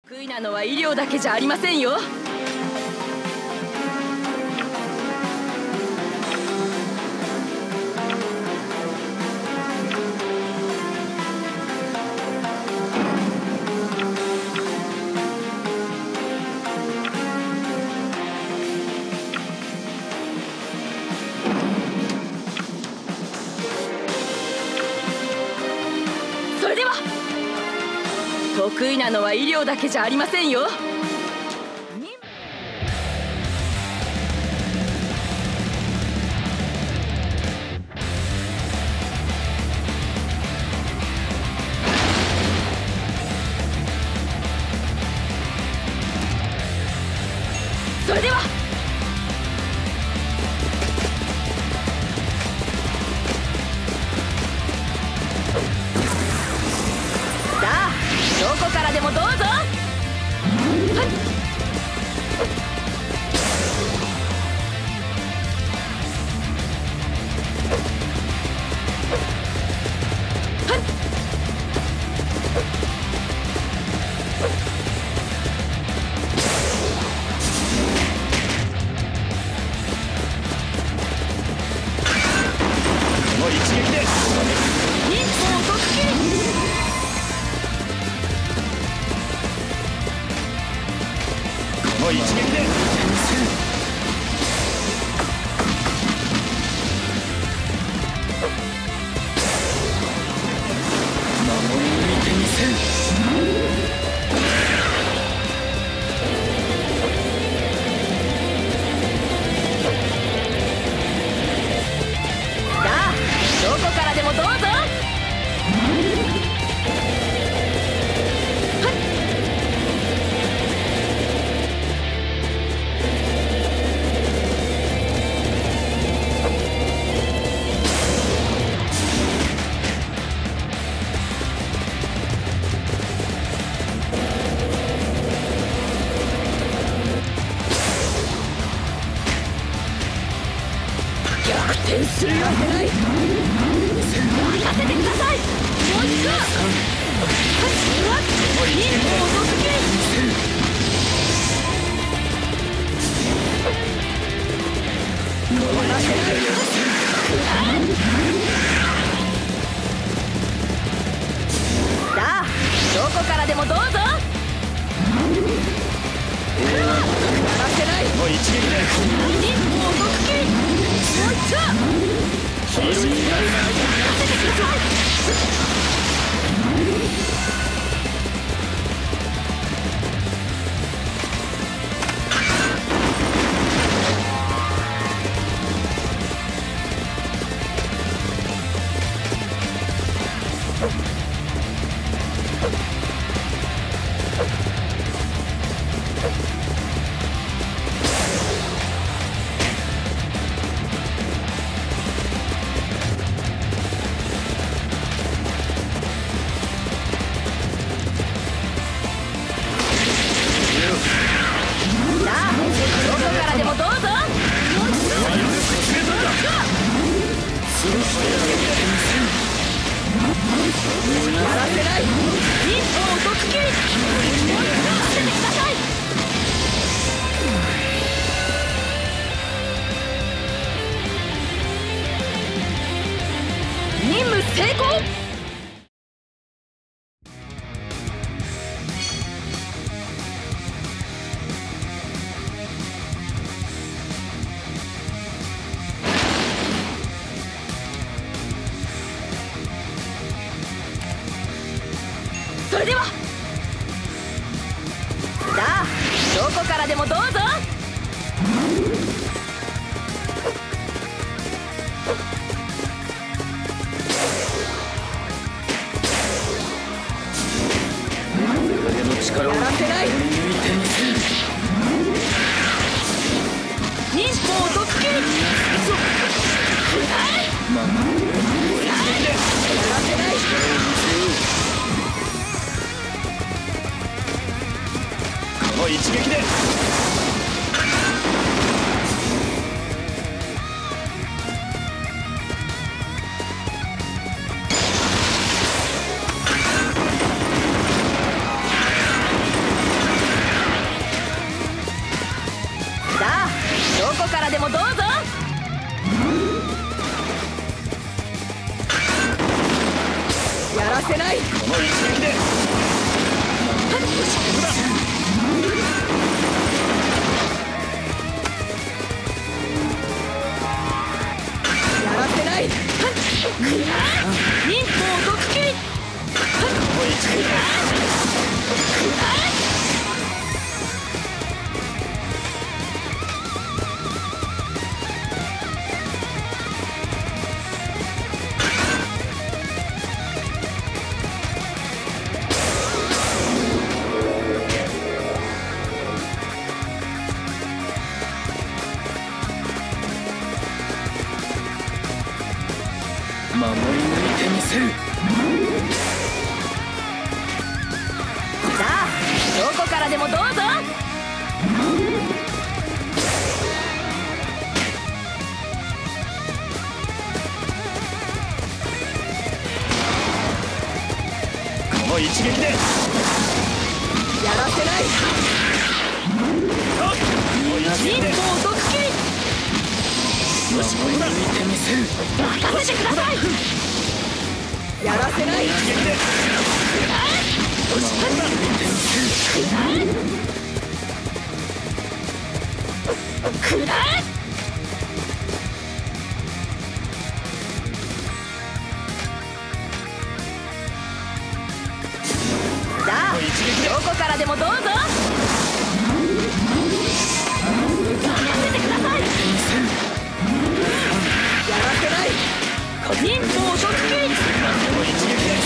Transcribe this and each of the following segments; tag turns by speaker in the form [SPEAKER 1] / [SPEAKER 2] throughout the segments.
[SPEAKER 1] 得意なのは医療だけじゃありませんよ。それでは得意なのは医療だけじゃありませんよ。それではさあ、どこからでもどうぞ。はい。
[SPEAKER 2] 一撃で守り抜いてみせる。
[SPEAKER 1] さあ、どこからでもどうぞ。逆転するよ。行かせてください。もう一度。一歩を突撃。終わらせない。さあ、どこからでもどうぞ。終わらせない。
[SPEAKER 2] もう一撃で
[SPEAKER 1] 一歩を突撃。もう一度。
[SPEAKER 2] 黄色い光が
[SPEAKER 1] 行かせてください。さあ、どこからでもどうぞ。終わらせない。一歩を突撃。もう一度当ててください。任務成功。それではさあ、どこからでもどうぞ。
[SPEAKER 2] 影の力を
[SPEAKER 1] やらせない。
[SPEAKER 2] 抜いてみせる。
[SPEAKER 1] 一歩を突撃。
[SPEAKER 2] まあ
[SPEAKER 1] やらせない。
[SPEAKER 2] この一撃で
[SPEAKER 1] せない。
[SPEAKER 2] この一撃で
[SPEAKER 1] やらせない。忍法毒斬り。
[SPEAKER 2] この一撃で守り抜いてみせる。
[SPEAKER 1] さあどこからでもどうぞ。
[SPEAKER 2] この一撃で
[SPEAKER 1] やらせない。忍法毒斬り。
[SPEAKER 2] 守り抜いてみせる。
[SPEAKER 1] 任せてください。やらせない。
[SPEAKER 2] 一撃で守り抜いてみせる。
[SPEAKER 1] くらえ。さあどこからでもどうぞ。任せてください。やらせない。忍法毒斬り。
[SPEAKER 2] この一撃で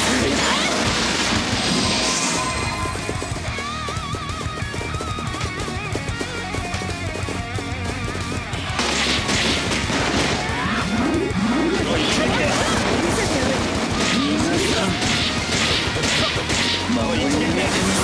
[SPEAKER 2] 守り抜いてみせる。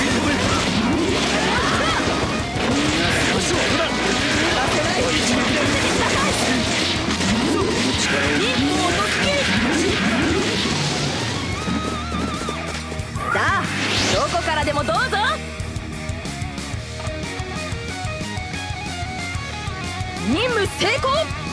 [SPEAKER 1] さあどこからでもどうぞ。任務成功。